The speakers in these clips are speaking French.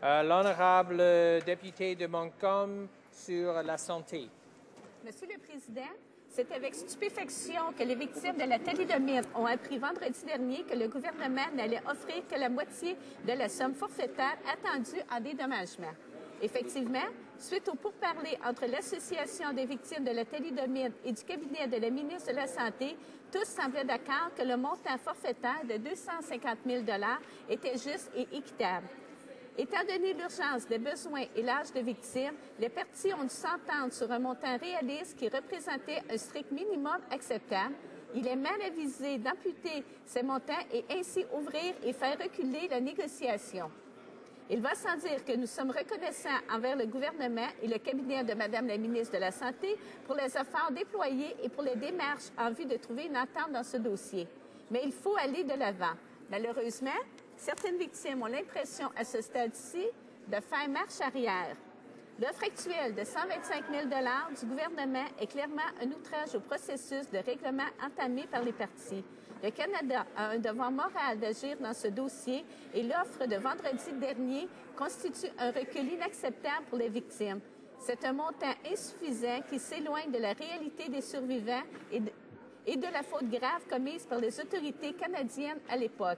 L'honorable député de Montcalm sur la santé. Monsieur le Président, c'est avec stupéfaction que les victimes de la thalidomide ont appris vendredi dernier que le gouvernement n'allait offrir que la moitié de la somme forfaitaire attendue en dédommagement. Effectivement, suite aux pourparlers entre l'Association des victimes de la thalidomide et du cabinet de la ministre de la Santé, tous semblaient d'accord que le montant forfaitaire de 250 000 $ était juste et équitable. Étant donné l'urgence des besoins et l'âge de victimes, les parties ont dû s'entendre sur un montant réaliste qui représentait un strict minimum acceptable. Il est mal avisé d'amputer ces montants et ainsi ouvrir et faire reculer la négociation. Il va sans dire que nous sommes reconnaissants envers le gouvernement et le cabinet de Mme la ministre de la Santé pour les efforts déployés et pour les démarches en vue de trouver une entente dans ce dossier. Mais il faut aller de l'avant. Malheureusement, certaines victimes ont l'impression à ce stade-ci de faire marche arrière. L'offre actuelle de 125 000 $ du gouvernement est clairement un outrage au processus de règlement entamé par les parties. Le Canada a un devoir moral d'agir dans ce dossier et l'offre de vendredi dernier constitue un recul inacceptable pour les victimes. C'est un montant insuffisant qui s'éloigne de la réalité des survivants et de la faute grave commise par les autorités canadiennes à l'époque.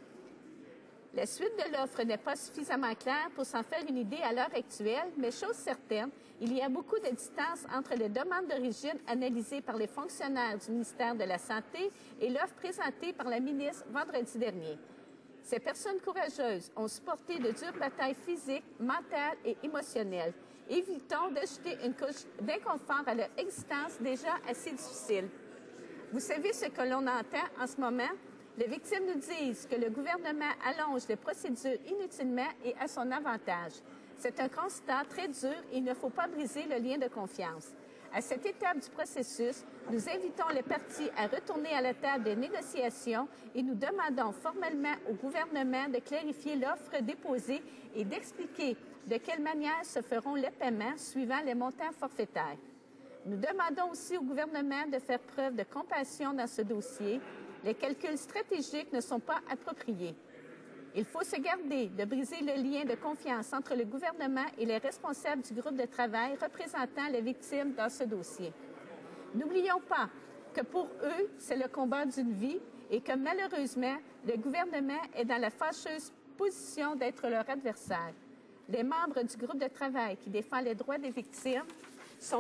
La suite de l'offre n'est pas suffisamment claire pour s'en faire une idée à l'heure actuelle, mais chose certaine, il y a beaucoup de distance entre les demandes d'origine analysées par les fonctionnaires du ministère de la Santé et l'offre présentée par la ministre vendredi dernier. Ces personnes courageuses ont supporté de dures batailles physiques, mentales et émotionnelles. Évitons d'ajouter une couche d'inconfort à leur existence déjà assez difficile. Vous savez ce que l'on entend en ce moment? Les victimes nous disent que le gouvernement allonge les procédures inutilement et à son avantage. C'est un constat très dur et il ne faut pas briser le lien de confiance. À cette étape du processus, nous invitons les parties à retourner à la table des négociations et nous demandons formellement au gouvernement de clarifier l'offre déposée et d'expliquer de quelle manière se feront les paiements suivant les montants forfaitaires. Nous demandons aussi au gouvernement de faire preuve de compassion dans ce dossier. Les calculs stratégiques ne sont pas appropriés. Il faut se garder de briser le lien de confiance entre le gouvernement et les responsables du groupe de travail représentant les victimes dans ce dossier. N'oublions pas que pour eux, c'est le combat d'une vie et que malheureusement, le gouvernement est dans la fâcheuse position d'être leur adversaire. Les membres du groupe de travail qui défend les droits des victimes sont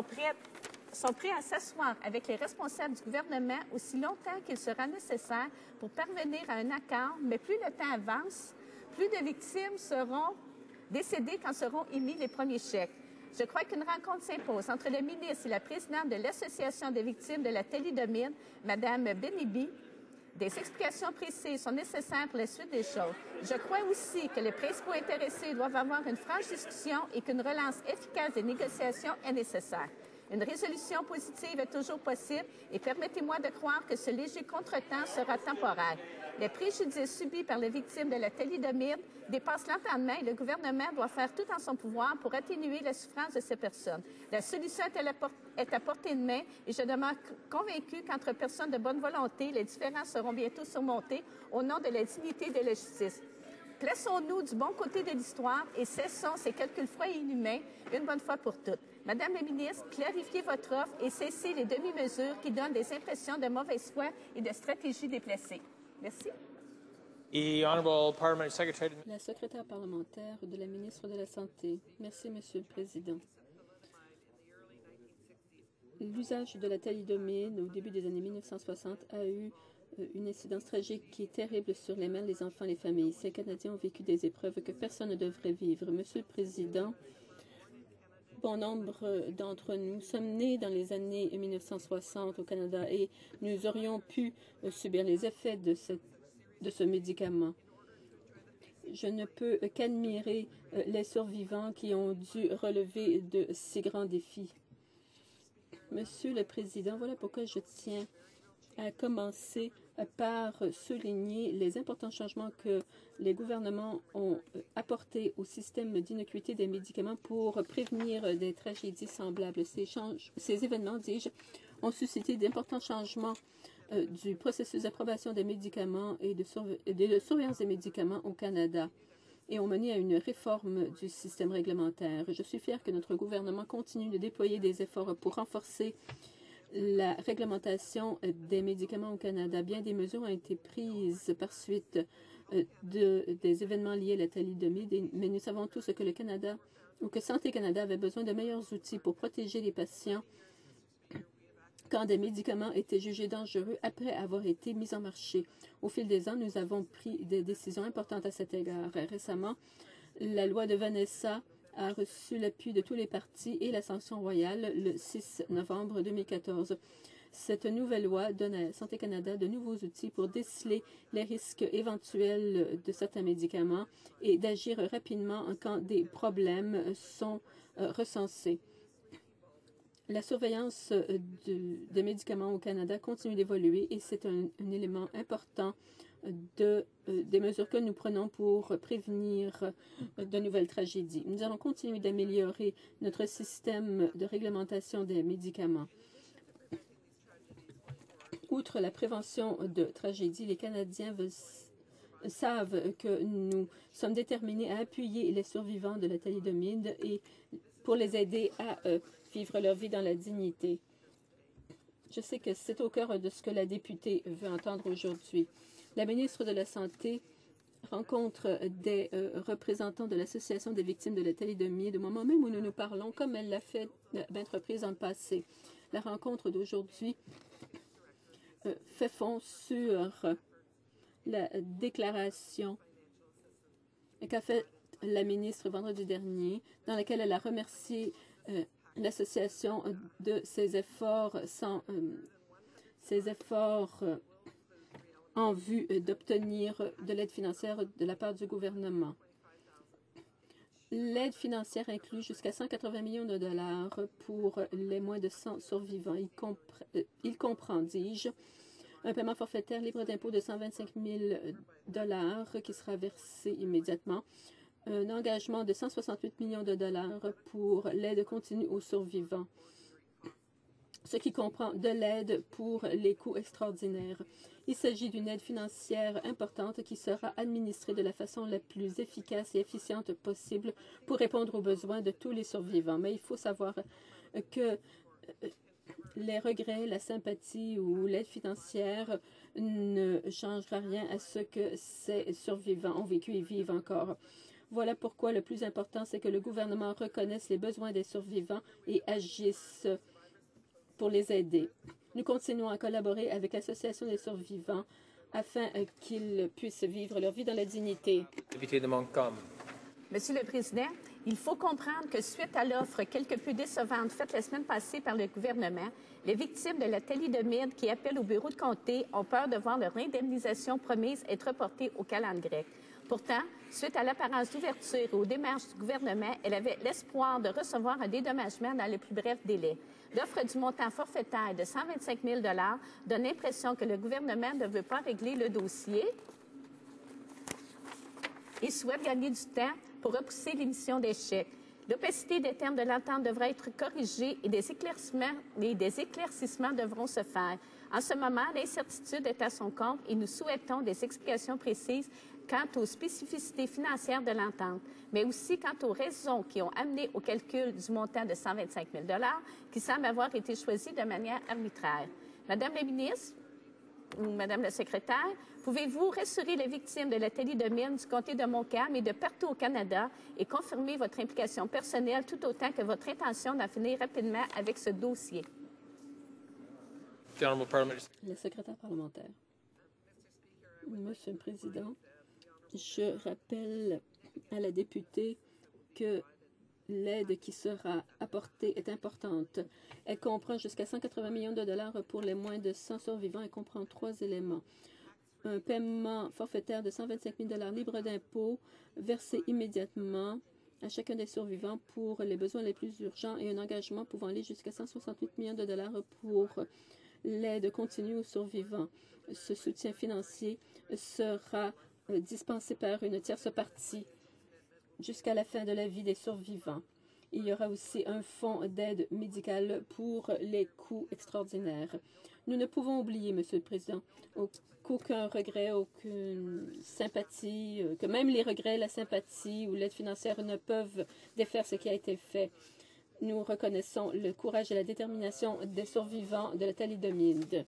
prêts à s'asseoir avec les responsables du gouvernement aussi longtemps qu'il sera nécessaire pour parvenir à un accord, mais plus le temps avance, plus de victimes seront décédées quand seront émis les premiers chèques. Je crois qu'une rencontre s'impose entre le ministre et la présidente de l'Association des victimes de la thalidomide, Mme Benibi. Des explications précises sont nécessaires pour la suite des choses. Je crois aussi que les principaux intéressés doivent avoir une franche discussion et qu'une relance efficace des négociations est nécessaire. Une résolution positive est toujours possible et permettez-moi de croire que ce léger contretemps sera temporaire. Les préjudices subis par les victimes de la thalidomide dépassent l'entendement et le gouvernement doit faire tout en son pouvoir pour atténuer la souffrance de ces personnes. La solution est à portée de main et je demeure convaincue qu'entre personnes de bonne volonté, les différences seront bientôt surmontées au nom de la dignité et de la justice. Plaçons-nous du bon côté de l'histoire et cessons ces calculs froids et inhumains une bonne fois pour toutes. Madame la ministre, clarifiez votre offre et cessez les demi-mesures qui donnent des impressions de mauvaise foi et de stratégie déplacée. Merci. La secrétaire parlementaire de la ministre de la Santé. Merci, Monsieur le Président. L'usage de la thalidomide au début des années 1960 a eu une incidence tragique qui est terrible sur les mères, les enfants, les familles. Ces Canadiens ont vécu des épreuves que personne ne devrait vivre. Monsieur le Président, bon nombre d'entre nous sommes nés dans les années 1960 au Canada et nous aurions pu subir les effets de ce médicament. Je ne peux qu'admirer les survivants qui ont dû relever de si grands défis. Monsieur le Président, voilà pourquoi je tiens à commencer par souligner les importants changements que les gouvernements ont apportés au système d'innocuité des médicaments pour prévenir des tragédies semblables. Ces événements, dis-je, ont suscité d'importants changements du processus d'approbation des médicaments et de surveillance des médicaments au Canada. et ont mené à une réforme du système réglementaire. Je suis fière que notre gouvernement continue de déployer des efforts pour renforcer la réglementation des médicaments au Canada. Bien des mesures ont été prises par suite des événements liés à la thalidomide, mais nous savons tous que le Canada ou que Santé Canada avait besoin de meilleurs outils pour protéger les patients quand des médicaments étaient jugés dangereux après avoir été mis en marché. Au fil des ans, nous avons pris des décisions importantes à cet égard. Récemment, la loi de Vanessa a reçu l'appui de tous les partis et la sanction royale le 6 novembre 2014. Cette nouvelle loi donne à Santé Canada de nouveaux outils pour déceler les risques éventuels de certains médicaments et d'agir rapidement quand des problèmes sont recensés. La surveillance des médicaments au Canada continue d'évoluer et c'est un élément important des mesures que nous prenons pour prévenir de nouvelles tragédies. Nous allons continuer d'améliorer notre système de réglementation des médicaments. Outre la prévention de tragédies, les Canadiens savent que nous sommes déterminés à appuyer les survivants de la thalidomide et pour les aider à vivre leur vie dans la dignité. Je sais que c'est au cœur de ce que la députée veut entendre aujourd'hui. La ministre de la Santé rencontre des représentants de l'Association des victimes de la thalidomide au moment même où nous nous parlons, comme elle l'a fait maintes reprises dans le passé. La rencontre d'aujourd'hui fait fond sur la déclaration qu'a faite la ministre vendredi dernier, dans laquelle elle a remercié l'association de ses efforts en vue d'obtenir de l'aide financière de la part du gouvernement. L'aide financière inclut jusqu'à 180 millions de dollars pour les moins de 100 survivants. Il comprend, dis-je, un paiement forfaitaire libre d'impôt de 125 000 dollars qui sera versé immédiatement, un engagement de 168 millions de dollars pour l'aide continue aux survivants, ce qui comprend de l'aide pour les coûts extraordinaires. Il s'agit d'une aide financière importante qui sera administrée de la façon la plus efficace et efficiente possible pour répondre aux besoins de tous les survivants. Mais il faut savoir que les regrets, la sympathie ou l'aide financière ne changera rien à ce que ces survivants ont vécu et vivent encore. Voilà pourquoi le plus important, c'est que le gouvernement reconnaisse les besoins des survivants et agisse pour les aider. Nous continuons à collaborer avec l'Association des survivants afin qu'ils puissent vivre leur vie dans la dignité. Député de Montcalm. Monsieur le Président, il faut comprendre que suite à l'offre quelque peu décevante faite la semaine passée par le gouvernement, les victimes de la thalidomide qui appellent au bureau de comté ont peur de voir leur indemnisation promise être reportée au calendrier grec. Pourtant, suite à l'apparence d'ouverture et aux démarches du gouvernement, elle avait l'espoir de recevoir un dédommagement dans le plus bref délai. L'offre du montant forfaitaire de 125 000 donne l'impression que le gouvernement ne veut pas régler le dossier et souhaite gagner du temps pour repousser l'émission des chèques. L'opacité des termes de l'entente devra être corrigée et des éclaircissements devront se faire. En ce moment, l'incertitude est à son compte et nous souhaitons des explications précises quant aux spécificités financières de l'entente, mais aussi quant aux raisons qui ont amené au calcul du montant de 125 000 qui semble avoir été choisi de manière arbitraire. Madame la ministre, ou Madame la secrétaire, pouvez-vous rassurer les victimes de la thalidomide du comté de Montcalm et de partout au Canada et confirmer votre implication personnelle tout autant que votre intention d'en finir rapidement avec ce dossier? Le secrétaire parlementaire. Monsieur le Président, je rappelle à la députée que l'aide qui sera apportée est importante. Elle comprend jusqu'à 180 millions de dollars pour les moins de 100 survivants et comprend 3 éléments. Un paiement forfaitaire de 125 000 dollars libre d'impôt versé immédiatement à chacun des survivants pour les besoins les plus urgents et un engagement pouvant aller jusqu'à 168 millions de dollars pour l'aide continue aux survivants. Ce soutien financier sera dispensé par une tierce partie jusqu'à la fin de la vie des survivants. Il y aura aussi un fonds d'aide médicale pour les coûts extraordinaires. Nous ne pouvons oublier, Monsieur le Président, qu'aucun regret, aucune sympathie, que même les regrets, la sympathie ou l'aide financière ne peuvent défaire ce qui a été fait. Nous reconnaissons le courage et la détermination des survivants de la thalidomide.